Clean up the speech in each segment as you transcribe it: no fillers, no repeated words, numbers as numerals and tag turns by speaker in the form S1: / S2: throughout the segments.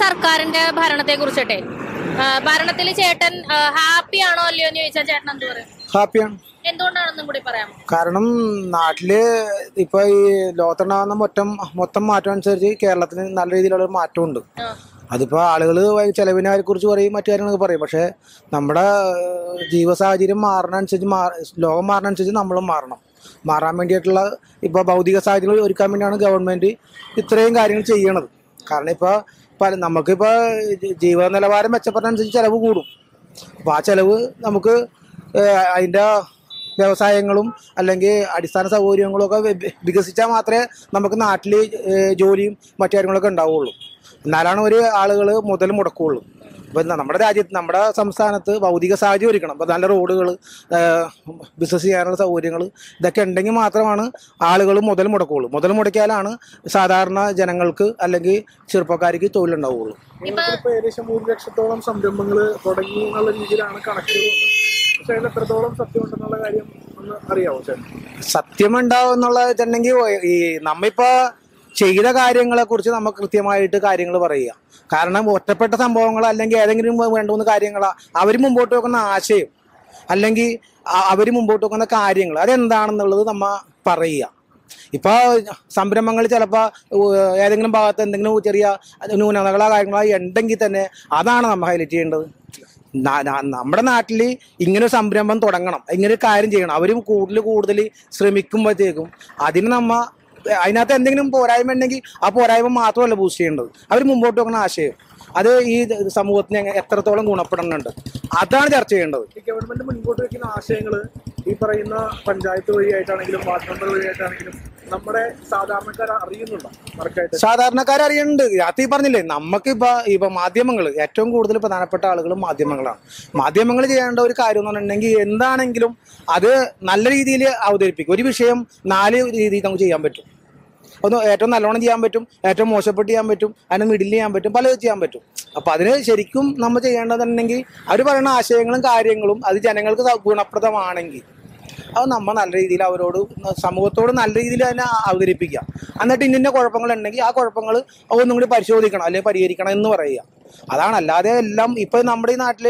S1: സർക്കാരിന്റെ ഭരണത്തെ കുറിച്ചിട്ടെ ഭരണത്തിൽ ചേട്ടൻ ഹാപ്പി ആണോ അല്ലയോ എന്ന് ചോദിച്ചാൽ ചേട്ടൻ എന്ത് പറയും?
S2: ഹാപ്പിയാണ്.
S1: എന്തുകൊണ്ടാണെന്നും കൂടി പറയാമോ?
S2: കാരണം നാട്ടില് ഇപ്പൊ ഈ ലോകത്തുണ്ടാകുന്ന മൊത്തം മാറ്റം അനുസരിച്ച് കേരളത്തിന് നല്ല രീതിയിലുള്ള മാറ്റമുണ്ട്. അതിപ്പോ ആളുകൾ ചെലവിനെ കുറിച്ച് പറയും, മറ്റു കാര്യങ്ങളൊക്കെ പറയും. പക്ഷെ നമ്മുടെ ജീവ സാഹചര്യം മാറുന്നതനുസരിച്ച് ലോകം മാറുന്നതനുസരിച്ച് നമ്മളും മാറാൻ വേണ്ടിയിട്ടുള്ള ഇപ്പൊ ഭൗതിക സാഹചര്യങ്ങൾ ഒരുക്കാൻ വേണ്ടിയാണ് ഗവൺമെന്റ് ഇത്രയും കാര്യങ്ങൾ ചെയ്യണത്. കാരണം ഇപ്പൊ നമുക്കിപ്പോ ജീവിത നിലവാരം മെച്ചപ്പെടുന്നതനുസരിച്ച് ചെലവ് കൂടും. അപ്പൊ ആ ചെലവ് നമുക്ക് അതിന്റെ വ്യവസായങ്ങളും അല്ലെങ്കിൽ അടിസ്ഥാന സൗകര്യങ്ങളും ഒക്കെ വികസിച്ചാൽ മാത്രമേ നമുക്ക് നാട്ടിൽ ജോലിയും മറ്റു കാര്യങ്ങളൊക്കെ ഉണ്ടാവുള്ളൂ. എന്നാലാണ് ഒരു ആളുകൾ മുതൽ മുടക്കുകയുള്ളൂ. ഇപ്പം നമ്മുടെ രാജ്യത്ത്, നമ്മുടെ സംസ്ഥാനത്ത് ഭൗതിക സാഹചര്യം ഒരുക്കണം. അപ്പോൾ നല്ല റോഡുകൾ, ബിസിനസ് ചെയ്യാനുള്ള സൗകര്യങ്ങൾ ഇതൊക്കെ ഉണ്ടെങ്കിൽ മാത്രമാണ് ആളുകൾ മുതൽ മുടക്കുകയുള്ളൂ. മുതൽ മുടക്കിയാലാണ് സാധാരണ ജനങ്ങൾക്ക് അല്ലെങ്കിൽ ചെറുപ്പക്കാർക്ക് തൊഴിലുണ്ടാവുകയുള്ളൂ.
S3: ഏകദേശം 3 ലക്ഷത്തോളം സംരംഭങ്ങൾ തുടങ്ങി എന്നുള്ള രീതിയിലാണ് കണക്കുകൾ. പക്ഷേ അതിൽ എത്രത്തോളം സത്യമുണ്ടെന്നുള്ള കാര്യം ഒന്ന് അറിയാമോ ചേട്ടൻ?
S2: സത്യമുണ്ടാവും എന്നുള്ളതെങ്കിൽ ഈ നമ്മിപ്പോൾ ചെയ്ത കാര്യങ്ങളെ കുറിച്ച് നമുക്ക് കൃത്യമായിട്ട് കാര്യങ്ങൾ പറയുക. കാരണം ഒറ്റപ്പെട്ട സംഭവങ്ങൾ അല്ലെങ്കിൽ ഏതെങ്കിലും 2-3 കാര്യങ്ങളാ അവർ മുമ്പോട്ട് വെക്കുന്ന ആശയം അല്ലെങ്കിൽ അവർ മുമ്പോട്ട് വെക്കുന്ന കാര്യങ്ങൾ അതെന്താണെന്നുള്ളത് നമ്മ പറയുക. ഇപ്പോൾ സംരംഭങ്ങൾ ചിലപ്പോൾ ഏതെങ്കിലും ഭാഗത്ത് എന്തെങ്കിലും ചെറിയ ന്യൂനതകളോ കാര്യങ്ങളോ ഉണ്ടെങ്കിൽ തന്നെ അതാണ് നമ്മൾ ഹൈലൈറ്റ് ചെയ്യേണ്ടത്. നമ്മുടെ നാട്ടിൽ ഇങ്ങനെ സംരംഭം തുടങ്ങണം, ഇങ്ങനെ കാര്യം ചെയ്യണം, അവരും കൂടുതൽ ശ്രമിക്കുമ്പോഴത്തേക്കും അതിനകത്ത് എന്തെങ്കിലും പോരായ്മ ഉണ്ടെങ്കിൽ ആ പോരായ്മ മാത്രമല്ല ബൂസ്റ്റ് ചെയ്യേണ്ടത്, അവർ മുമ്പോട്ട് വെക്കുന്ന ആശയം അത് ഈ സമൂഹത്തിന് എത്രത്തോളം ഗുണപ്പെടുന്നുണ്ട് അതാണ് ചർച്ച ചെയ്യേണ്ടത്.
S3: ഈ ഗവൺമെന്റ് മുൻപോട്ട് വെക്കുന്ന ആശയങ്ങൾ ഈ പറയുന്ന പഞ്ചായത്ത് വഴിയായിട്ടാണെങ്കിലും വാർഡ് മെമ്പർ വഴിയായിട്ടാണെങ്കിലും നമ്മുടെ സാധാരണക്കാർ അറിയുന്നുണ്ടോ?
S2: സാധാരണക്കാർ അറിയുന്നുണ്ട്. അത് ഈ പറഞ്ഞില്ലേ, നമുക്കിപ്പോ മാധ്യമങ്ങൾ ഏറ്റവും കൂടുതൽ പ്രധാനപ്പെട്ട ആളുകളും മാധ്യമങ്ങളാണ്. മാധ്യമങ്ങൾ ചെയ്യേണ്ട ഒരു കാര്യം എന്ന് പറഞ്ഞിട്ടുണ്ടെങ്കിൽ എന്താണെങ്കിലും അത് നല്ല രീതിയിൽ അവതരിപ്പിക്കും. ഒരു വിഷയം 4 രീതിയിൽ നമുക്ക് ചെയ്യാൻ പറ്റും. ഒന്ന് ഏറ്റവും നല്ലോണം ചെയ്യാൻ പറ്റും, ഏറ്റവും മോശപ്പെട്ട് ചെയ്യാൻ പറ്റും, അതിന് മിഡിൽ ചെയ്യാൻ പറ്റും, പലതും ചെയ്യാൻ പറ്റും. അപ്പം അതിന് ശരിക്കും നമ്മൾ ചെയ്യേണ്ടതുണ്ടെങ്കിൽ അവർ പറയുന്ന ആശയങ്ങളും കാര്യങ്ങളും അത് ജനങ്ങൾക്ക് ഗുണപ്രദമാണെങ്കിൽ അത് നമ്മൾ നല്ല രീതിയിൽ അവരോട് സമൂഹത്തോട് നല്ല രീതിയിൽ തന്നെ അവതരിപ്പിക്കുക. എന്നിട്ട് ഇന്ന കുഴപ്പങ്ങളുണ്ടെങ്കിൽ ആ കുഴപ്പങ്ങൾ ഒന്നും കൂടി പരിശോധിക്കണം അല്ലെങ്കിൽ പരിഹരിക്കണം എന്ന് പറയുക. അതാണ്. അല്ലാതെ എല്ലാം ഇപ്പം നമ്മുടെ ഈ നാട്ടിൽ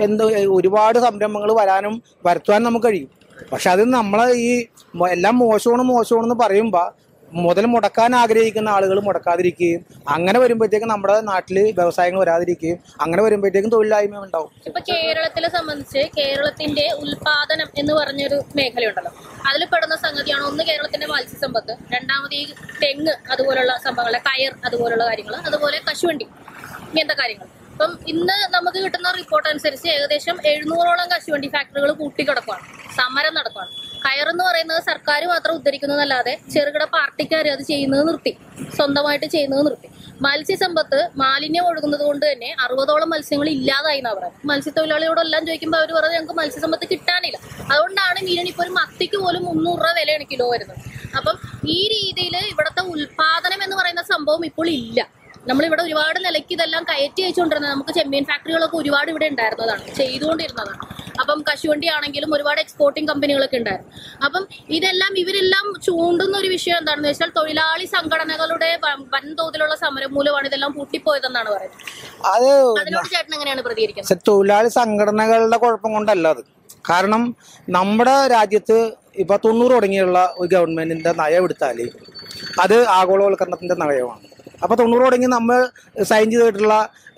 S2: ഒരുപാട് സംരംഭങ്ങൾ വരുത്തുവാനും നമുക്ക് കഴിയും. പക്ഷെ അത് നമ്മളെ ഈ എല്ലാം മോശമാണെന്ന് പറയുമ്പോൾ മുതൽ മുടക്കാൻ ആഗ്രഹിക്കുന്ന ആളുകൾ മുടക്കാതിരിക്കുകയും അങ്ങനെ വരുമ്പോഴത്തേക്കും നമ്മുടെ നാട്ടിൽ വ്യവസായങ്ങൾ വരാതിരിക്കുകയും അങ്ങനെ വരുമ്പോഴത്തേക്കും തൊഴിലില്ലായ്മ ഉണ്ടാവും.
S1: ഇപ്പൊ കേരളത്തിലെ സംബന്ധിച്ച് കേരളത്തിന്റെ ഉൽപാദനം എന്ന് പറഞ്ഞൊരു മേഖലയുണ്ടല്ലോ, അതിൽ പെടുന്ന സംഗതിയാണ് ഒന്ന് കേരളത്തിന്റെ മത്സ്യസമ്പത്ത്, രണ്ടാമത് ഈ തെങ്ങ് അതുപോലുള്ള സംഭവങ്ങളെ, കയർ അതുപോലുള്ള കാര്യങ്ങൾ, അതുപോലെ കശുവണ്ടി ഇങ്ങനത്തെ കാര്യങ്ങൾ. അപ്പം ഇന്ന് നമുക്ക് കിട്ടുന്ന റിപ്പോർട്ട് അനുസരിച്ച് ഏകദേശം 700ഓളം കശുവണ്ടി ഫാക്ടറികൾ കൂട്ടിക്കിടക്കുകയാണ്, സമരം നടക്കുകയാണ്. കയറെന്ന് പറയുന്നത് സർക്കാർ മാത്രം ഉദ്ധരിക്കുന്നതല്ലാതെ ചെറുകിട പാർട്ടിക്കാർ അത് ചെയ്യുന്നത് നിർത്തി, സ്വന്തമായിട്ട് ചെയ്യുന്നത് നിർത്തി. മത്സ്യസമ്പത്ത് മാലിന്യം ഒഴുകുന്നത് കൊണ്ട് തന്നെ 60ഓളം മത്സ്യങ്ങൾ ഇല്ലാതായി എന്നാണ് പറയുന്നത്. മത്സ്യത്തൊഴിലാളികളോടെല്ലാം ചോദിക്കുമ്പോൾ അവർ പറയുന്നത് ഞങ്ങൾക്ക് മത്സ്യസമ്പത്ത് കിട്ടാനില്ല, അതുകൊണ്ടാണ് മീനിന് ഇപ്പോൾ ഒരു മത്തിക്ക് പോലും 300 രൂപ വിലയാണ് കിലോ വരുന്നത്. അപ്പം ഈ രീതിയിൽ ഇവിടുത്തെ ഉൽപാദനം എന്ന് പറയുന്ന സംഭവം ഇപ്പോൾ ഇല്ല. നമ്മളിവിടെ ഒരുപാട് നിലയ്ക്ക് ഇതെല്ലാം കയറ്റി അയച്ചുകൊണ്ടിരുന്നത്, നമുക്ക് ചെമ്മീൻ ഫാക്ടറികളൊക്കെ ഒരുപാട് ഇവിടെ ഉണ്ടായിരുന്നതാണ്, ചെയ്തുകൊണ്ടിരുന്നതാണ്. അപ്പം കശുവണ്ടി ആണെങ്കിലും ഒരുപാട് എക്സ്പോർട്ടിങ് കമ്പനികളൊക്കെ ഉണ്ടായിരുന്നു. അപ്പം ഇവരെല്ലാം ചൂണ്ടുന്ന ഒരു വിഷയം എന്താണെന്ന് വെച്ചാൽ തൊഴിലാളി സംഘടനകളുടെ വൻതോതിലുള്ള സമരം മൂലമാണ് ഇതെല്ലാം പൂട്ടിപ്പോയതെന്നാണ് പറയുന്നത്. അതിനോട് ചേട്ടൻ എങ്ങനെയാണ് പ്രതികരിക്കുന്നത്?
S2: തൊഴിലാളി സംഘടനകളുടെ കുഴപ്പം കൊണ്ടല്ല അത്. കാരണം നമ്മുടെ രാജ്യത്ത് ഇപ്പൊ 90 തുടങ്ങിയുള്ള ഒരു ഗവൺമെന്റിന്റെ നയം എടുത്താൽ അത് ആഗോളവൽക്കരണത്തിന്റെ നയമാണ്. അപ്പോൾ 90 തുടങ്ങി നമ്മൾ സൈൻ ചെയ്തിട്ടുള്ള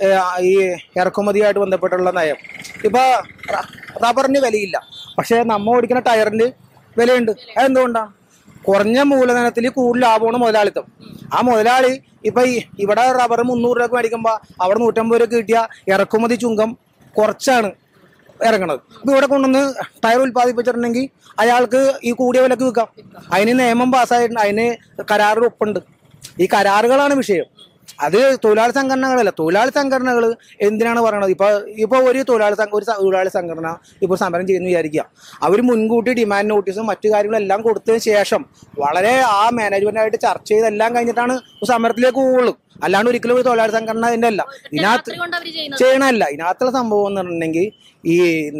S2: ഈ ഇറക്കുമതിയായിട്ട് ബന്ധപ്പെട്ടുള്ള നയം, ഇപ്പോൾ റബ്ബറിന് വിലയില്ല, പക്ഷേ നമ്മൾ ഓടിക്കുന്ന ടയറിന് വിലയുണ്ട്. അതെന്തുകൊണ്ടാണ്? കുറഞ്ഞ മൂലധനത്തിൽ കൂടുതൽ ലാഭമാണ് മുതലാളിത്തം. ആ മുതലാളി ഇപ്പം ഇവിടെ റബ്ബർ 300 രൂപ മേടിക്കുമ്പോൾ അവിടെ 150 രൂപ കിട്ടിയ ഇറക്കുമതി ചുങ്കം കുറച്ചാണ് ഇറങ്ങണത്. ഇപ്പം ഇവിടെ കൊണ്ടുവന്ന് ടയർ ഉൽപ്പാദിപ്പിച്ചിട്ടുണ്ടെങ്കിൽ അയാൾക്ക് ഈ കൂടിയ വിലക്ക് വിൽക്കാം. അതിന് നിയമം പാസ്സായിട്ടുണ്ട്, അതിന് കരാറിൽ ഒപ്പുണ്ട്. ഈ കരാറുകളാണ് വിഷയം, അത് തൊഴിലാളി സംഘടനകളല്ല. തൊഴിലാളി സംഘടനകൾ എന്തിനാണ് പറയണത്? ഇപ്പോൾ ഒരു തൊഴിലാളി സംഘടന ഇപ്പോൾ സമരം ചെയ്യുന്നു വിചാരിക്കുക, അവർ മുൻകൂട്ടി ഡിമാൻഡ് നോട്ടീസും മറ്റു കാര്യങ്ങളെല്ലാം കൊടുത്തതിന് ശേഷം വളരെ ആ മാനേജ്മെന്റായിട്ട് ചർച്ച ചെയ്തെല്ലാം കഴിഞ്ഞിട്ടാണ് സമരത്തിലേക്ക് പോകുള്ളൂ. അല്ലാണ്ട് ഒരിക്കലും ഒരു തൊഴിലാളി സംഘടന ഇതിൻ്റെ അല്ല ഇതിനകത്ത് ചെയ്യണമല്ല. ഇതിനകത്തുള്ള സംഭവം എന്ന് പറഞ്ഞിട്ടുണ്ടെങ്കിൽ ഈ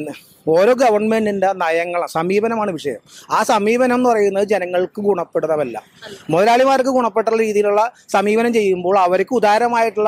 S2: ഓരോ ഗവൺമെന്റിന്റെ സമീപനമാണ് വിഷയം. ആ സമീപനം എന്ന് പറയുന്നത് ജനങ്ങൾക്ക് ഗുണപ്പെടുന്നതല്ല. മുതലാളിമാർക്ക് ഗുണപ്പെട്ട രീതിയിലുള്ള സമീപനം ചെയ്യുമ്പോൾ അവർക്ക് ഉദാരമായിട്ടുള്ള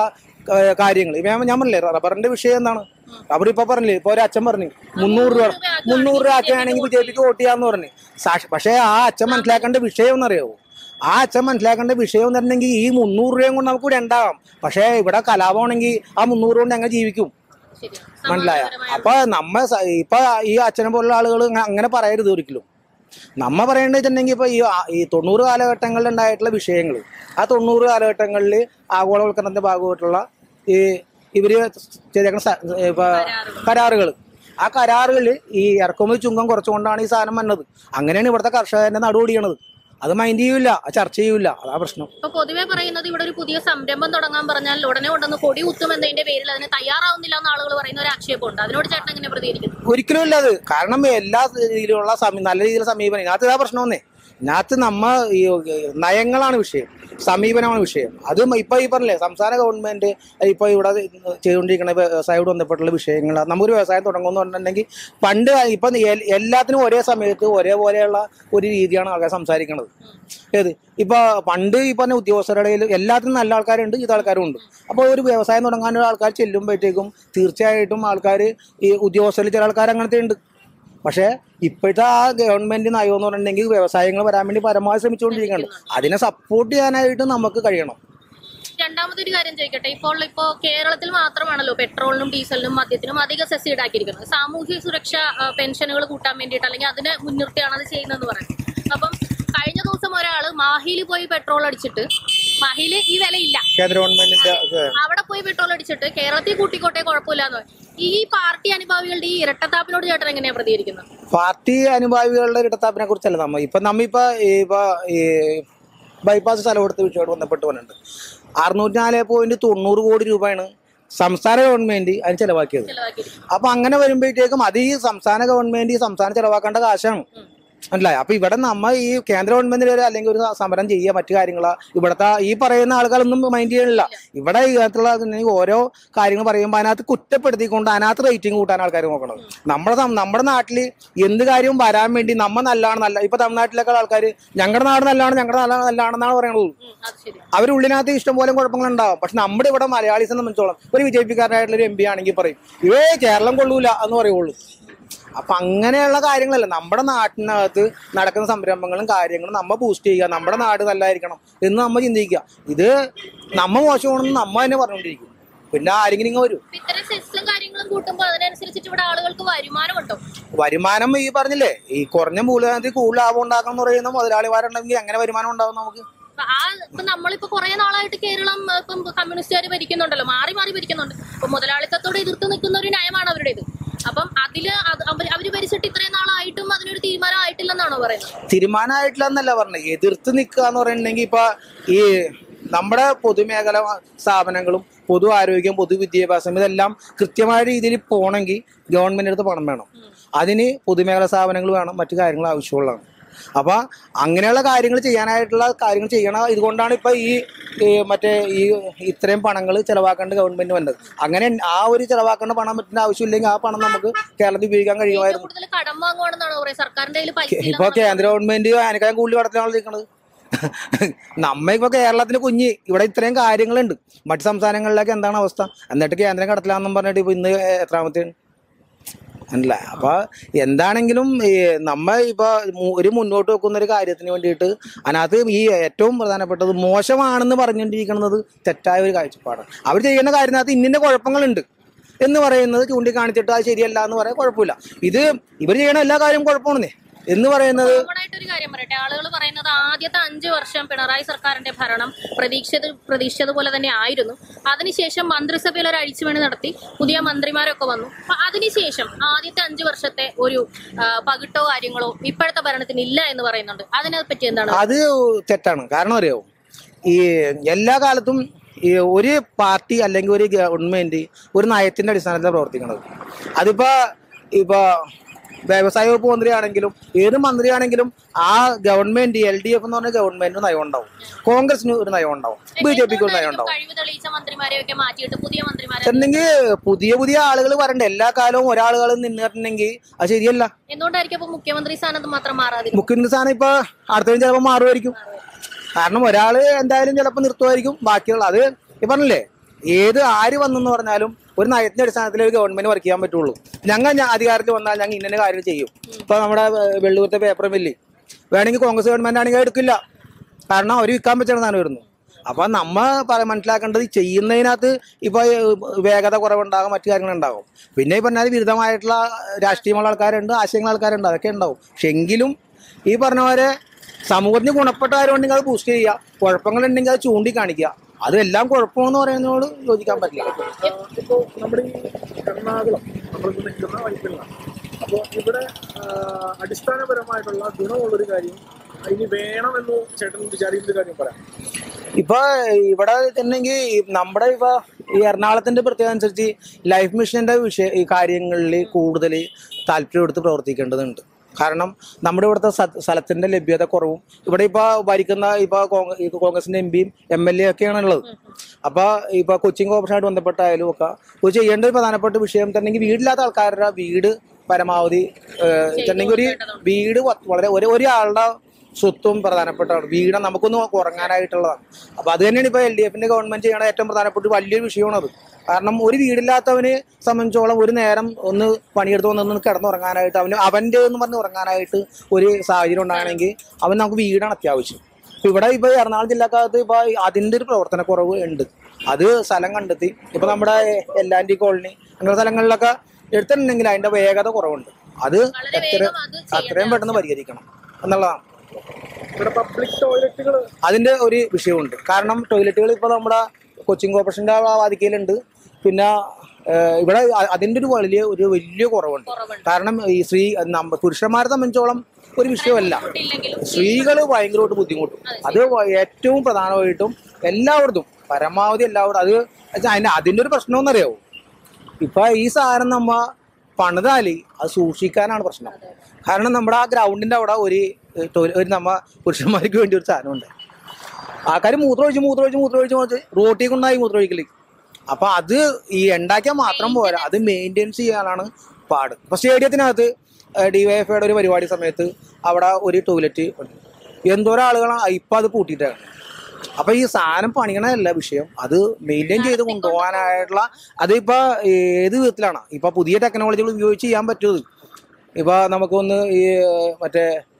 S2: കാര്യങ്ങൾ. ഞാൻ പറഞ്ഞില്ലേ റബ്ബറിന്റെ വിഷയം എന്താണ്, റബ്ബർ ഇപ്പൊ പറഞ്ഞില്ലേ, ഇപ്പൊ ഒരു അച്ഛൻ പറഞ്ഞു 300 രൂപ ആക്കുകയാണെങ്കിൽ ബിജെപിക്ക് വോട്ട് ചെയ്യാന്ന് പറഞ്ഞു. പക്ഷേ ആ അച്ഛൻ മനസ്സിലാക്കേണ്ട വിഷയം എന്നറിയാവോ? ആ അച്ഛൻ മനസ്സിലാക്കേണ്ട വിഷയം എന്ന് പറഞ്ഞെങ്കിൽ ഈ 300 രൂപയും കൊണ്ട് നമുക്ക് ഇവിടെ ഉണ്ടാകാം. പക്ഷേ ഇവിടെ കലാപമാണെങ്കിൽ ആ 300 കൊണ്ട് എങ്ങനെ ജീവിക്കും? മനസ്സിലായ? അപ്പൊ ഇപ്പൊ ഈ അച്ഛനെ പോലുള്ള ആളുകൾ അങ്ങനെ പറയരുത് ഒരിക്കലും. നമ്മ പറയേണ്ടത് വെച്ചിട്ടുണ്ടെങ്കിൽ ഇപ്പൊ ഈ 90 കാലഘട്ടങ്ങളിൽ ഉണ്ടായിട്ടുള്ള വിഷയങ്ങൾ, ആ 90 കാലഘട്ടങ്ങളിൽ ആഗോളവൽക്കരണത്തിന്റെ ഭാഗമായിട്ടുള്ള ഇവര് ചെയ്തേക്കുന്ന കരാറുകൾ, ആ കരാറുകളിൽ ഈ ഇറക്കുമതി ചുങ്കം കുറച്ചുകൊണ്ടാണ് ഈ സാധനം വന്നത്. അങ്ങനെയാണ് ഇവിടുത്തെ കർഷകന്റെ നടുപടിയണത്. അത് മൈൻഡ് ചെയ്യൂല, ചർച്ച ചെയ്യൂല, അതാ പ്രശ്നം.
S1: ഇപ്പൊ പൊതുവെ പറയുന്നത് ഇവിടെ ഒരു പുതിയ സംരംഭം തുടങ്ങാൻ പറഞ്ഞാൽ ഉടനെ കൊണ്ടുവന്ന് കൊടി കുത്തും എന്നതിന്റെ പേരിൽ അതിന് തയ്യാറാവുന്നില്ല എന്ന് ആളുകൾ പറയുന്ന ഒരു ആക്ഷേപമുണ്ട്. അതിനോട് ചേട്ടൻ എങ്ങനെ പ്രതികരിക്കുന്നു?
S2: ഒരിക്കലും ഇല്ല അത്. കാരണം എല്ലാ രീതിയിലുള്ള നല്ല രീതിയിലുള്ള സമീപനം, ഇതിനകത്ത് ഇതാ പ്രശ്നം വന്നേ. ഇതിനകത്ത് ഈ നയങ്ങളാണ് വിഷയം, സമീപനമാണ് വിഷയം. അത് ഇപ്പൊ ഈ പറഞ്ഞില്ലേ, സംസ്ഥാന ഗവൺമെന്റ് ഇപ്പൊ ഇവിടെ ചെയ്തുകൊണ്ടിരിക്കുന്ന വ്യവസായത്തോട് ബന്ധപ്പെട്ടുള്ള വിഷയങ്ങൾ. നമുക്കൊരു വ്യവസായം തുടങ്ങുമെന്ന് പറഞ്ഞിട്ടുണ്ടെങ്കിൽ പണ്ട് ഇപ്പൊ എല്ലാത്തിനും ഒരേ സമയത്ത് ഒരേപോലെയുള്ള ഒരു രീതിയാണ് ആൾക്കാർ സംസാരിക്കുന്നത്. ഏത് ഇപ്പൊ പണ്ട് ഈ പറഞ്ഞ ഉദ്യോഗസ്ഥരുടെ എല്ലാത്തിനും നല്ല ആൾക്കാരുണ്ട്, ചീത്ത ആൾക്കാരും ഉണ്ട്. അപ്പോൾ ഒരു വ്യവസായം തുടങ്ങാനുള്ള ആൾക്കാർ ചെല്ലുമ്പോഴത്തേക്കും തീർച്ചയായിട്ടും ആൾക്കാർ ഈ ഉദ്യോഗസ്ഥരിൽ ചില ആൾക്കാർ അങ്ങനത്തെ ഉണ്ട്. പക്ഷേ ഇപ്പോഴത്തെ ആ ഗവൺമെന്റ് നയം എന്ന് പറഞ്ഞിട്ടുണ്ടെങ്കിൽ വ്യവസായങ്ങൾ വരാൻ വേണ്ടി പരമാവധി ശ്രമിച്ചുകൊണ്ടിരിക്കുന്നുണ്ട്. അതിനെ സപ്പോർട്ട് ചെയ്യാനായിട്ട് നമുക്ക് കഴിയണം.
S1: രണ്ടാമതൊരു കാര്യം ചോദിക്കട്ടെ, ഇപ്പോ കേരളത്തിൽ മാത്രമാണല്ലോ പെട്രോളിനും ഡീസലിനും മദ്യത്തിനും അധിക സെസ് ഈടാക്കിയിരിക്കുന്നത്. സാമൂഹ്യ സുരക്ഷാ പെൻഷനുകൾ കൂട്ടാൻ വേണ്ടിയിട്ട്, അല്ലെങ്കിൽ അതിനെ മുൻനിർത്തിയാണ് അത് ചെയ്യുന്നതെന്ന് പറയുന്നത്. അപ്പം കഴിഞ്ഞ ദിവസം ഒരാള് മാഹിയിൽ പോയി പെട്രോൾ അടിച്ചിട്ട്, മാഹിയില് ഈ വിലയില്ല,
S2: കേന്ദ്ര ഗവൺമെന്റിന്റെ
S1: അവിടെ പോയി പെട്രോൾ അടിച്ചിട്ട് കേരളത്തിൽ കൂട്ടിക്കോട്ടെ കുഴപ്പമില്ലാന്ന് പറയും. ഈ പാർട്ടി അനുഭാവികളുടെ ഈ ഇരട്ടത്താപ്പിനോട് ചേട്ടൻ എങ്ങനെയാ പ്രതികരിക്കുന്നത്?
S2: പാർട്ടി അനുഭാവികളുടെ ഇരട്ടത്താപ്പിനെ കുറിച്ചല്ല നമ്മിപ്പോ ബൈപ്പാസ് സ്ഥലം കൊടുത്ത വിഷയമായിട്ട് ബന്ധപ്പെട്ട് വന്നിട്ടുണ്ട്. 604.90 കോടി രൂപയാണ് സംസ്ഥാന ഗവൺമെന്റ് അതിന് ചെലവാക്കിയത്. അപ്പൊ അങ്ങനെ വരുമ്പോഴത്തേക്കും അത് ഈ സംസ്ഥാന ഗവൺമെന്റ് സംസ്ഥാനം ചെലവാക്കേണ്ട കാശാണ്. മനസ്സിലായി? അപ്പൊ ഇവിടെ ഈ കേന്ദ്ര ഗവൺമെന്റിൽ അല്ലെങ്കിൽ ഒരു സമരം ചെയ്യുക, മറ്റു കാര്യങ്ങളാ ഇവിടത്തെ ഈ പറയുന്ന ആളുകളൊന്നും മൈൻഡ് ചെയ്യണില്ല. ഇവിടെ ഇതിനകത്തുള്ള ഓരോ കാര്യങ്ങൾ പറയുമ്പോൾ അതിനകത്ത് കുറ്റപ്പെടുത്തിക്കൊണ്ട് അതിനകത്ത് റേറ്റിംഗ് കൂട്ടാൻ ആൾക്കാർ നോക്കണത്. നമ്മുടെ നാട്ടിൽ എന്ത് കാര്യവും വരാൻ വേണ്ടി നല്ല ഇപ്പൊ തമിഴ്നാട്ടിലൊക്കെ ആൾക്കാർ ഞങ്ങളുടെ നാട് നല്ലതാണെന്നാണ് പറയണത്. അവരുള്ളിനകത്ത് ഇഷ്ടംപോലെ കുഴപ്പങ്ങൾ ഉണ്ടാവും. പക്ഷെ നമ്മുടെ ഇവിടെ മലയാളീസിനെ സംബന്ധിച്ചോളം ഒരു BJP-കാരനായിട്ടുള്ള ഒരു MP ആണെങ്കിൽ പറയും കേരളം കൊള്ളൂല എന്ന് പറയുള്ളൂ. അപ്പൊ അങ്ങനെയുള്ള കാര്യങ്ങളല്ല, നമ്മുടെ നാട്ടിനകത്ത് നടക്കുന്ന സംരംഭങ്ങളും കാര്യങ്ങളും നമ്മ ബൂസ്റ്റ് ചെയ്യുക, നമ്മുടെ നാട് നല്ലതായിരിക്കണം എന്ന് നമ്മ ചിന്തിക്കുക. ഇത് നമ്മ മോശമാണെന്ന് നമ്മ തന്നെ പറഞ്ഞുകൊണ്ടിരിക്കും. പിന്നെ ആരെങ്കിലും ഇങ്ങനെ വരും. വരുമാനം ഈ പറഞ്ഞില്ലേ, ഈ കുറഞ്ഞ മൂലധനത്തിൽ കൂടുതൽ ലാഭം ഉണ്ടാക്കണം എന്ന് പറയുന്ന മുതലാളിമാരുണ്ടെങ്കിൽ എങ്ങനെ വരുമാനം ഉണ്ടാവും നമുക്ക്?
S1: നമ്മളിപ്പോ കുറെ നാളായിട്ട് കേരളം ഇപ്പം കമ്മ്യൂണിസ്റ്റുകാർ ഭരിക്കുന്നുണ്ടല്ലോ, മാറി ഭരിക്കുന്നുണ്ട്. ഇപ്പൊ മുതലാളിത്തത്തോട് എതിർത്ത് നിൽക്കുന്ന ഒരു നയമാണ് അവരുടേത്. അപ്പം അവര് ഭരിച്ചിട്ട് ഇത്രയും നാളായിട്ടും അതിനൊരു തീരുമാനം ആയിട്ടില്ലെന്നാണോ പറയുന്നത്?
S2: തീരുമാനമായിട്ടില്ലെന്നല്ല പറഞ്ഞത്, എതിർത്ത് നിൽക്കുക എന്ന് പറയുന്നുണ്ടെങ്കിൽ ഇപ്പൊ ഈ നമ്മുടെ പൊതുമേഖല സ്ഥാപനങ്ങളും പൊതു ആരോഗ്യം, പൊതുവിദ്യാഭ്യാസം ഇതെല്ലാം കൃത്യമായ രീതിയിൽ പോകണമെങ്കിൽ ഗവൺമെന്റ് അടുത്ത് പണം വേണം. അതിന് പൊതുമേഖല സ്ഥാപനങ്ങൾ വേണം, മറ്റു കാര്യങ്ങൾ ആവശ്യമുള്ളതാണ്. അപ്പൊ അങ്ങനെയുള്ള കാര്യങ്ങൾ ചെയ്യാനായിട്ടുള്ള കാര്യങ്ങൾ ചെയ്യണം. ഇതുകൊണ്ടാണ് ഇപ്പൊ ഈ ഇത്രയും പണങ്ങൾ ചെലവാക്കേണ്ട ഗവൺമെന്റ് വന്നത്. അങ്ങനെ ആ ഒരു ചെലവാക്കേണ്ട പണം പറ്റുന്ന ആവശ്യമില്ലെങ്കിൽ ആ പണം നമുക്ക് കേരളത്തിൽ ഉപയോഗിക്കാൻ കഴിയുമായിരുന്നു. ഇപ്പൊ കേന്ദ്ര ഗവൺമെന്റ് അതിനേക്കാളും കൂടുതൽ കടത്തിലാണ് നിൽക്കുന്നത്. ഇപ്പൊ കേരളത്തിന് കുഞ്ഞ് ഇവിടെ ഇത്രയും കാര്യങ്ങളുണ്ട്, മറ്റു സംസ്ഥാനങ്ങളിലേക്ക് എന്താണ് അവസ്ഥ? എന്നിട്ട് കേന്ദ്രം കടത്തിലാന്നും പറഞ്ഞിട്ട് ഇപ്പൊ ഇന്ന് എത്രാമത്തെയാണ് അല്ല. അപ്പൊ എന്താണെങ്കിലും ഇപ്പൊ ഒരു മുന്നോട്ട് വെക്കുന്ന ഒരു കാര്യത്തിന് വേണ്ടിയിട്ട് അതിനകത്ത് ഈ ഏറ്റവും പ്രധാനപ്പെട്ടത് മോശമാണെന്ന് പറഞ്ഞുകൊണ്ടിരിക്കുന്നത് തെറ്റായ ഒരു കാഴ്ചപ്പാടാണ്. അവർ ചെയ്യുന്ന കാര്യത്തിനകത്ത് ഇന്നിന്റെ കുഴപ്പങ്ങളുണ്ട് എന്ന് പറയുന്നത് ചൂണ്ടിക്കാണിച്ചിട്ട് അത് ശരിയല്ല എന്ന് പറയാൻ കുഴപ്പമില്ല. ഇവർ ചെയ്യണ എല്ലാ കാര്യവും കുഴപ്പമാണെന്നേ എന്ന് പറയുന്നത്.
S1: ഒരു കാര്യം പറയട്ടെ, ആളുകൾ പറയുന്നത് ആദ്യത്തെ 5 വർഷം പിണറായി സർക്കാരിന്റെ ഭരണം പ്രതീക്ഷിച്ചതുപോലെ തന്നെ ആയിരുന്നു. അതിനുശേഷം മന്ത്രിസഭയിൽ ഒരു അഴിച്ചുപണി നടത്തി, പുതിയ മന്ത്രിമാരൊക്കെ വന്നു. അതിനുശേഷം ആദ്യത്തെ 5 വർഷത്തെ ഒരു പകിട്ടോ കാര്യങ്ങളോ ഇപ്പോഴത്തെ ഭരണത്തിന് ഇല്ല എന്ന് പറയുന്നുണ്ട്. അതിനെ പറ്റി എന്താണ്? അത്
S2: തെറ്റാണ്. കാരണം അറിയാവോ, ഈ എല്ലാ കാലത്തും ഈ ഒരു പാർട്ടി അല്ലെങ്കിൽ ഒരു ഗവൺമെന്റ് ഒരു നയത്തിന്റെ അടിസ്ഥാനത്തിലാണ് പ്രവർത്തിക്കുന്നത്. ഇപ്പൊ വ്യവസായ വകുപ്പ് മന്ത്രിയാണെങ്കിലും ഏത് മന്ത്രിയാണെങ്കിലും ആ ഗവൺമെന്റ് LDF എന്ന് പറഞ്ഞ ഗവൺമെന്റിന് നയം ഉണ്ടാവും, കോൺഗ്രസിന് ഒരു നയം ഉണ്ടാവും, BJPക്ക് ഒരു നയം ഉണ്ടാവും. എന്നെങ്കിൽ പുതിയ ആളുകൾ വരണ്ടേ? എല്ലാ കാലവും ഒരാളുകൾ നിന്നിട്ടുണ്ടെങ്കിൽ അത് ശരിയല്ല.
S1: എന്തുകൊണ്ടായിരിക്കും മുഖ്യമന്ത്രി സ്ഥാനത്ത് മാത്രം മാറാതെ?
S2: മുഖ്യമന്ത്രി സ്ഥാനം ഇപ്പൊ അടുത്തവരും ചിലപ്പോൾ മാറുമായിരിക്കും. കാരണം ഒരാള് എന്തായാലും ചിലപ്പോൾ നിർത്തുമായിരിക്കും. ബാക്കിയുള്ള അത് പറഞ്ഞില്ലേ, ഏത് ആര് വന്നെന്ന് പറഞ്ഞാലും ഒരു നയത്തിന്റെ അടിസ്ഥാനത്തിൽ ഒരു ഗവൺമെന്റ് വർക്ക് ചെയ്യാൻ പറ്റുള്ളൂ. ഞങ്ങൾ അധികാരത്തിൽ വന്നാൽ ഞങ്ങൾ ഇന്ന കാര്യങ്ങൾ ചെയ്യും. ഇപ്പൊ നമ്മുടെ വെള്ളൂരത്തെ പേപ്പർ മില്ല് വേണമെങ്കിൽ കോൺഗ്രസ് ഗവൺമെന്റ് ആണെങ്കിൽ എടുക്കില്ല, കാരണം അവർ വിൽക്കാൻ പറ്റുന്ന സാധനം വരുന്നു. അപ്പൊ നമ്മ മനസ്സിലാക്കേണ്ടത് ചെയ്യുന്നതിനകത്ത് ഇപ്പൊ വേഗത കുറവുണ്ടാകും, മറ്റു കാര്യങ്ങളുണ്ടാകും. പിന്നെ ഈ പറഞ്ഞാൽ വിരുദ്ധമായിട്ടുള്ള രാഷ്ട്രീയമുള്ള ആൾക്കാരുണ്ട്, ആശയങ്ങൾ ആൾക്കാരുണ്ട്, അതൊക്കെ ഉണ്ടാവും. പക്ഷെ എങ്കിലും ഈ പറഞ്ഞ പോലെ സമൂഹത്തിന് ഗുണപ്പെട്ട കാര്യമുണ്ടെങ്കിൽ അത് ബൂസ്റ്റ് ചെയ്യുക, കുഴപ്പങ്ങളുണ്ടെങ്കിൽ അത് ചൂണ്ടിക്കാണിക്കുക. അതെല്ലാം കുഴപ്പമെന്ന് പറയുന്നതിനോട് യോജിക്കാൻ പറ്റില്ല.
S3: ഇപ്പോൾ നമ്മുടെ ഈ എറണാകുളം നമ്മളിപ്പോൾ നിൽക്കുന്ന വൈപ്പിലാണ്. അപ്പോൾ ഇവിടെ അടിസ്ഥാനപരമായിട്ടുള്ള ഗുണമുള്ളൊരു കാര്യം ഇനി വേണമെന്ന് ചേട്ടൻ വിചാരിക്കുന്ന കാര്യം പറയാം.
S2: ഇപ്പൊ ഇവിടെ തന്നെങ്കിൽ നമ്മുടെ ഇപ്പൊ ഈ എറണാകുളത്തിന്റെ പ്രത്യേകത അനുസരിച്ച് ലൈഫ് മിഷന്റെ ഈ കാര്യങ്ങളിൽ കൂടുതൽ താല്പര്യം എടുത്ത് പ്രവർത്തിക്കേണ്ടതുണ്ട്. കാരണം നമ്മുടെ ഇവിടുത്തെ സ്ഥലത്തിന്റെ ലഭ്യത കുറവും, ഇവിടെ ഇപ്പൊ ഭരിക്കുന്ന ഇപ്പൊ കോൺഗ്രസിന്റെ എംപിയും MLA ഒക്കെയാണ് ഉള്ളത്. അപ്പൊ ഇപ്പൊ കൊച്ചിൻ കോർപ്പറേഷനായിട്ട് ബന്ധപ്പെട്ടായാലും ഒക്കെ ഇത് ചെയ്യേണ്ട ഒരു പ്രധാനപ്പെട്ട വിഷയം തന്നെ വീടില്ലാത്ത ആൾക്കാരുടെ വീട് പരമാവധി ഒരു വീട് വളരെ ഒരാളുടെ സ്വത്തും പ്രധാനപ്പെട്ടാണ്. വീട് നമുക്കൊന്ന് ഉറങ്ങാനായിട്ടുള്ളതാണ്. അപ്പൊ അത് തന്നെയാണ് ഇപ്പൊ LDFന്റെ ഗവൺമെന്റ് ചെയ്യണ ഏറ്റവും പ്രധാനപ്പെട്ട വലിയൊരു വിഷയമാണത്. കാരണം ഒരു വീടില്ലാത്തവനെ സംബന്ധിച്ചോളം ഒരു നേരം ഒന്ന് പണിയെടുത്ത് വന്നൊന്ന് കിടന്നുറങ്ങാനായിട്ട് അവന്റെ എന്ന് പറഞ്ഞ് ഉറങ്ങാനായിട്ട് ഒരു സാഹചര്യം ഉണ്ടാകണമെങ്കിൽ നമുക്ക് വീടാണ് അത്യാവശ്യം. ഇപ്പൊ ഇവിടെ ഇപ്പൊ എറണാകുളം ജില്ലക്കകത്ത് ഇപ്പൊ അതിന്റെ ഒരു പ്രവർത്തനക്കുറവ് ഉണ്ട്. അത് സ്ഥലം കണ്ടെത്തി ഇപ്പൊ നമ്മുടെ എല്ലാൻഡി കോളനി അങ്ങനത്തെ സ്ഥലങ്ങളിലൊക്കെ എടുത്തിട്ടുണ്ടെങ്കിൽ അതിന്റെ വേഗത കുറവുണ്ട്. അത് എത്രയും പെട്ടെന്ന് പരിഹരിക്കണം എന്നുള്ളതാണ്. അതിന്റെ ഒരു വിഷയമുണ്ട്. കാരണം ടോയ്ലറ്റുകൾ ഇപ്പൊ നമ്മുടെ കൊച്ചിൻ കോർപ്പറേഷന്റെ വാതിക്കയിലുണ്ട്. പിന്നെ ഇവിടെ അതിന്റെ ഒരു വലിയ കുറവുണ്ട്. കാരണം ഈ പുരുഷന്മാരെ സംബന്ധിച്ചോളം ഒരു വിഷയമല്ല, സ്ത്രീകൾ ഭയങ്കരമായിട്ട് ബുദ്ധിമുട്ടും. അത് ഏറ്റവും പ്രധാനമായിട്ടും എല്ലായിടത്തും പരമാവധി എല്ലായിടത്തും അത് അതിന്റെ ഒരു പ്രശ്നമെന്നറിയാവോ, ഇപ്പൊ ഈ സാധനം നമ്മ പണിതാല് അത് സൂക്ഷിക്കാനാണ് പ്രശ്നം. കാരണം നമ്മുടെ ആ ഗ്രൗണ്ടിന്റെ അവിടെ ഒരു നമ്മ പുരുഷന്മാർക്ക് വേണ്ടി ഒരു സാധനമുണ്ട്. ആൾക്കാർ മൂത്രമൊഴിച്ച് റോട്ടിൽ കൊണ്ടായി മൂത്രമൊഴിക്കല്. അപ്പൊ അത് ഈ ഉണ്ടാക്കിയാൽ മാത്രം പോരാ, അത് മെയിൻറ്റെയിൻസ് ചെയ്യാനാണ് പാട്. ഇപ്പൊ സ്റ്റേഡിയത്തിനകത്ത് DYFIയുടെ ഒരു പരിപാടി സമയത്ത് അവിടെ ഒരു ടോയ്ലറ്റ് എന്തോരം ആളുകളാണ് ഇപ്പൊ അത് പൂട്ടിയിട്ടാണ്. അപ്പൊ ഈ സാധനം പണിയണതല്ല വിഷയം, അത് മെയിൻറ്റെയിൻ ചെയ്ത് കൊണ്ടുപോകാനായിട്ടുള്ള അതിപ്പോ ഏത് വിധത്തിലാണ് ഇപ്പൊ പുതിയ ടെക്നോളജികൾ ഉപയോഗിച്ച് ചെയ്യാൻ പറ്റുന്നത്. ഇപ്പൊ നമുക്കൊന്ന് ഈ മറ്റേ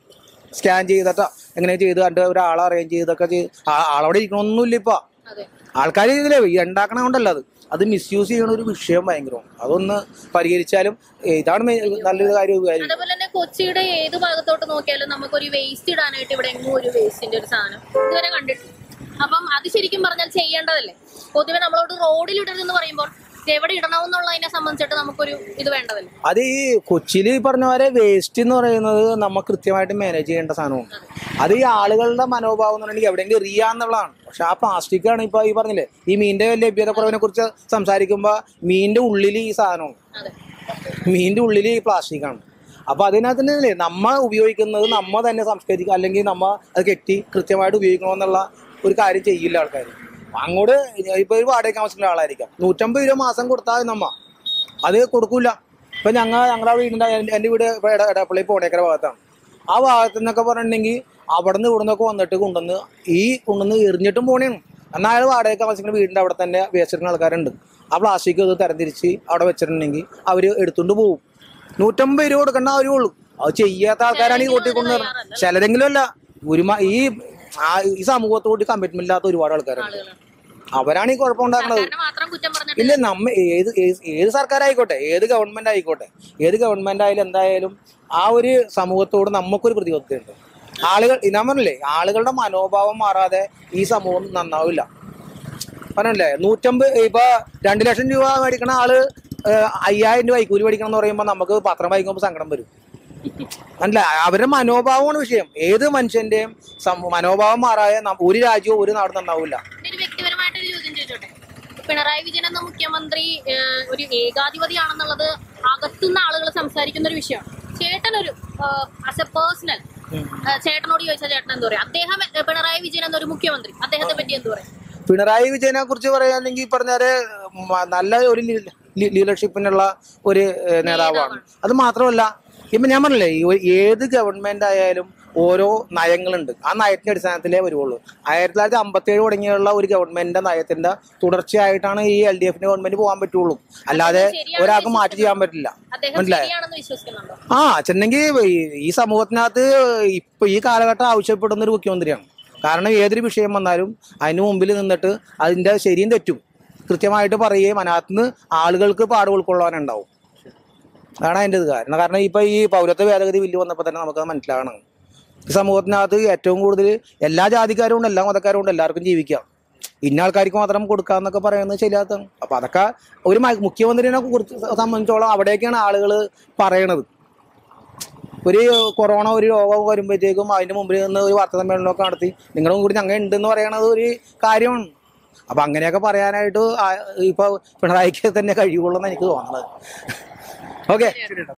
S2: സ്കാൻ ചെയ്തിട്ട് എങ്ങനെ ചെയ്ത് കണ്ട് ഒരാളെ അറേഞ്ച് ചെയ്തൊക്കെ ആളവിടെ ഇരിക്കണമൊന്നുമില്ല. ഇപ്പൊ ആൾക്കാർ ഇതിലെ ഈ ഉണ്ടാക്കണ കൊണ്ടല്ല അത് മിസ്യൂസ് ചെയ്യണ ഒരു വിഷയം ഭയങ്കരമാണ്. അതൊന്ന് പരിഹരിച്ചാലും ഇതാണ് നല്ലൊരു കാര്യം.
S1: അതേപോലെ തന്നെ കൊച്ചിയുടെ ഏത് ഭാഗത്തോട്ട് നോക്കിയാലും നമുക്കൊരു വേസ്റ്റ് ഇടാനായിട്ട് ഇവിടെ എങ്ങും ഒരു വേസ്റ്റിന്റെ ഒരു സാധനം ഇതുവരെ കണ്ടിട്ടില്ല. അപ്പം അത് ശരിക്കും പറഞ്ഞാൽ ചെയ്യേണ്ടതല്ലേ? പൊതുവെ നമ്മളോട് റോഡിൽ ഇടരുതെന്ന് പറയുമ്പോൾ എവിടെ ഇടണമെന്നുള്ളതിനെ സംബന്ധിച്ചിട്ട് നമുക്കൊരു ഇത് വേണ്ടതല്ലേ?
S2: അത് ഈ കൊച്ചിയിൽ പറഞ്ഞ പോലെ വേസ്റ്റ് എന്ന് പറയുന്നത് നമ്മൾ കൃത്യമായിട്ട് മാനേജ് ചെയ്യേണ്ട സാധനമാണ്. അത് ഈ ആളുകളുടെ മനോഭാവം എന്ന് പറഞ്ഞിട്ടുണ്ടെങ്കിൽ എവിടെയെങ്കിലും എറിയാന്നുള്ളതാണ്. പക്ഷെ ആ പ്ലാസ്റ്റിക്കാണ് ഇപ്പൊ ഈ പറഞ്ഞില്ലേ, ഈ മീനിന്റെ ലഭ്യത കുറവിനെ കുറിച്ച് സംസാരിക്കുമ്പോ മീനിന്റെ ഉള്ളിൽ ഈ സാധനമാണ്, മീനിന്റെ ഉള്ളിൽ ഈ പ്ലാസ്റ്റിക്കാണ്. അപ്പൊ അതിനകത്ത് തന്നെ നമ്മ ഉപയോഗിക്കുന്നത് നമ്മ തന്നെ സംസ്കരിക്കുക, അല്ലെങ്കിൽ നമ്മ അത് കെട്ടി കൃത്യമായിട്ട് ഉപയോഗിക്കണമെന്നുള്ള ഒരു കാര്യം ചെയ്യില്ല ആൾക്കാർ. അങ്ങോട്ട് ഇപ്പൊ ഒരു വാടക താമസിക്കുന്ന ആളായിരിക്കാം, 150 രൂപ മാസം കൊടുത്താൽ നമ്മ അത് കൊടുക്കൂല. ഇപ്പൊ ഞങ്ങളുടെ വീടിന്റെ എന്റെ വീട് എടപ്പള്ളി പോണേക്കര ഭാഗത്താണ്. ആ ഭാഗത്ത് നിന്നൊക്കെ പറഞ്ഞിട്ടുണ്ടെങ്കിൽ അവിടെ നിന്ന് ഇവിടുന്നൊക്കെ വന്നിട്ട് കൊണ്ടുവന്ന് എറിഞ്ഞിട്ടും പോണേണ്. എന്നാൽ അയാൾ വാടക താമസിക്കുന്ന വീടിന്റെ അവിടെ തന്നെ വേസ്റ്റ് ആൾക്കാരുണ്ട്. ആ പ്ലാസ്റ്റിക് ഇത് തരംതിരിച്ച് അവിടെ വെച്ചിട്ടുണ്ടെങ്കിൽ അവര് എടുത്തുകൊണ്ട് പോകും. 150 രൂപ കൊടുക്കേണ്ട അവരുള്ളൂ. അത് ചെയ്യാത്ത ആൾക്കാരാണ് ഈ കൊട്ടിക്കൊണ്ട് ചിലരെങ്കിലും അല്ല, ഈ സമൂഹത്തോട് കമ്മിറ്റ്മെന്റ് ഇല്ലാത്ത ഒരുപാട് ആൾക്കാരുണ്ട്. അവരാണ് ഈ കുഴപ്പമുണ്ടാക്കുന്നത്. ഇല്ല, ഏത് സർക്കാരായിക്കോട്ടെ, ഏത് ഗവൺമെന്റ് ആയിക്കോട്ടെ, ഏത് ഗവൺമെന്റ് ആയാലും എന്തായാലും ആ ഒരു സമൂഹത്തോട് നമുക്കൊരു പ്രതിബദ്ധതയുണ്ട്. ഞാൻ പറഞ്ഞില്ലേ, ആളുകളുടെ മനോഭാവം മാറാതെ ഈ സമൂഹം നന്നാവില്ല. പറഞ്ഞല്ലേ, 150 ഇപ്പൊ 2 ലക്ഷം രൂപ മേടിക്കണ ആള് 5000 രൂപ കൈക്കൂലി മേടിക്കണം എന്ന് പറയുമ്പോൾ നമുക്ക് പത്രം വായിക്കുമ്പോൾ സങ്കടം വരും. അല്ല, അവരുടെ മനോഭാവമാണ് വിഷയം. ഏത് മനുഷ്യന്റെയും മനോഭാവം മാറാതെ ഒരു രാജ്യവും ഒരു നാടും നന്നാവില്ല.
S1: വ്യക്തിപരമായിട്ടൊരു ചോദ്യം ചോദിച്ചോട്ടെ, പിണറായി വിജയൻ എന്ന മുഖ്യമന്ത്രി ഒരു ഏകാധിപതിയാണെന്നുള്ളത് അകത്തുനിന്ന് ആളുകൾ സംസാരിക്കുന്ന ഒരു വിഷയമാണ്. ചേട്ടനൊരു ആസ് എ പേഴ്സണൽ ചേട്ടനോട് ചോദിച്ചാൽ ചേട്ടൻ എന്താ പറയാ? അദ്ദേഹം പിണറായി വിജയൻ എന്നൊരു മുഖ്യമന്ത്രി, അദ്ദേഹത്തെ പറ്റി എന്ത് പറയാം?
S2: പിണറായി വിജയനെ കുറിച്ച് പറയുകയാണെങ്കിൽ പറഞ്ഞാല് നല്ല ഒരു ലീഡർഷിപ്പിനുള്ള ഒരു നേതാവാണ്. അത് മാത്രമല്ല, ഇപ്പൊ ഞാൻ പറഞ്ഞില്ലേ, ഏത് ഗവൺമെന്റ് ആയാലും ഓരോ നയങ്ങളുണ്ട്. ആ നയത്തിന്റെ അടിസ്ഥാനത്തിലേ വരുള്ളൂ. 1957 തുടങ്ങിയുള്ള ഒരു ഗവൺമെന്റിന്റെ നയത്തിന്റെ തുടർച്ചയായിട്ടാണ് ഈ LDF ഗവൺമെന്റ് പോകാൻ പറ്റുള്ളൂ. അല്ലാതെ ഒരാൾക്ക് മാറ്റി ചെയ്യാൻ പറ്റില്ല. ചെന്നെങ്കിൽ ഈ സമൂഹത്തിനകത്ത് ഇപ്പൊ ഈ കാലഘട്ടം ആവശ്യപ്പെടുന്ന ഒരു മുഖ്യമന്ത്രിയാണ്. കാരണം ഏതൊരു വിഷയം വന്നാലും അതിന് മുമ്പിൽ നിന്നിട്ട് അതിന്റെ ശരിയും തെറ്റും കൃത്യമായിട്ട് പറയുകയും അതിനകത്തുനിന്ന് ആളുകൾക്ക് പാട് ഉൾക്കൊള്ളാനുണ്ടാവും. അതാണ് അതിൻ്റെ ഇത്. കാരണം ഇപ്പൊ ഈ പൗരത്വ ഭേദഗതി ബില്ല് വന്നപ്പോൾ തന്നെ നമുക്കത് മനസ്സിലാവണം. ഈ സമൂഹത്തിനകത്ത് ഏറ്റവും കൂടുതൽ എല്ലാ ജാതിക്കാരും ഉണ്ട്, എല്ലാ മതക്കാരും ഉണ്ട്, എല്ലാവർക്കും ജീവിക്കാം. ഇന്ന ആൾക്കാർക്ക് മാത്രം കൊടുക്കാന്നൊക്കെ പറയുന്നത് ശരിയാത്ത. അപ്പൊ അതൊക്കെ ഒരു മുഖ്യമന്ത്രിനെ കുറിച്ച് സംബന്ധിച്ചോളം അവിടേക്കാണ് ആളുകൾ പറയണത്. ഒരു കൊറോണ ഒരു രോഗം വരുമ്പോഴത്തേക്കും അതിന്റെ മുമ്പിൽ നിന്ന് ഒരു വാർത്താ സമ്മേളനമൊക്കെ നടത്തി നിങ്ങളും കൂടി ഞങ്ങൾ ഉണ്ടെന്ന് പറയണത് ഒരു കാര്യമാണ്. അപ്പൊ അങ്ങനെയൊക്കെ പറയാനായിട്ട് ഇപ്പൊ പിണറായിക്ക് തന്നെ കഴിയുള്ളൂ എന്ന് എനിക്ക് തോന്നുന്നത്. ഓക്കെ.